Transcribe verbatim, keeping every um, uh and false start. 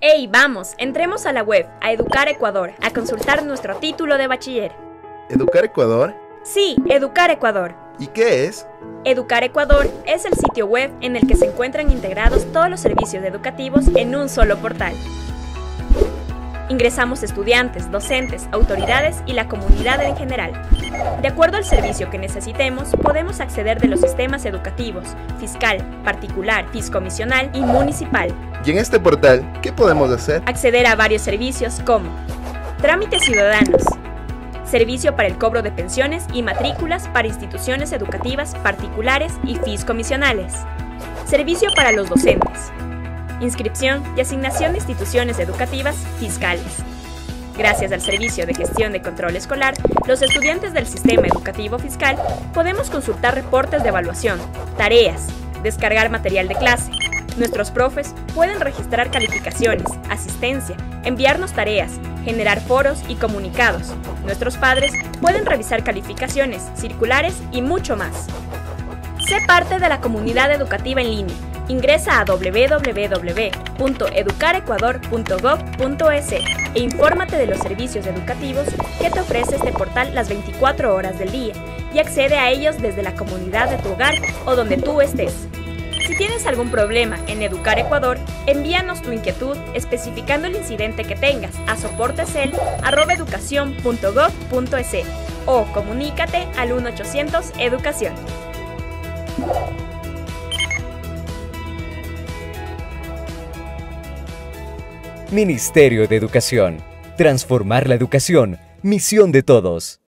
¡Ey, vamos! Entremos a la web, a Educar Ecuador, a consultar nuestro título de bachiller. ¿Educar Ecuador? Sí, Educar Ecuador. ¿Y qué es? Educar Ecuador es el sitio web en el que se encuentran integrados todos los servicios educativos en un solo portal. Ingresamos estudiantes, docentes, autoridades y la comunidad en general. De acuerdo al servicio que necesitemos, podemos acceder de los sistemas educativos, fiscal, particular, fiscomisional y municipal. ¿Y en este portal qué podemos hacer? Acceder a varios servicios como trámites ciudadanos, servicio para el cobro de pensiones y matrículas para instituciones educativas particulares y fiscomisionales, servicio para los docentes, inscripción y asignación de instituciones educativas fiscales. Gracias al Servicio de Gestión de Control Escolar, los estudiantes del sistema educativo fiscal podemos consultar reportes de evaluación, tareas, descargar material de clase. Nuestros profes pueden registrar calificaciones, asistencia, enviarnos tareas, generar foros y comunicados. Nuestros padres pueden revisar calificaciones, circulares y mucho más. Sé parte de la comunidad educativa en línea. Ingresa a w w w punto educar ecuador punto gob punto es e infórmate de los servicios educativos que te ofrece este portal las veinticuatro horas del día y accede a ellos desde la comunidad de tu hogar o donde tú estés. Si tienes algún problema en Educar Ecuador, envíanos tu inquietud especificando el incidente que tengas a soportesel arroba educación punto gob punto es e o comunícate al uno ochocientos educación. Ministerio de Educación. Transformar la educación. Misión de todos.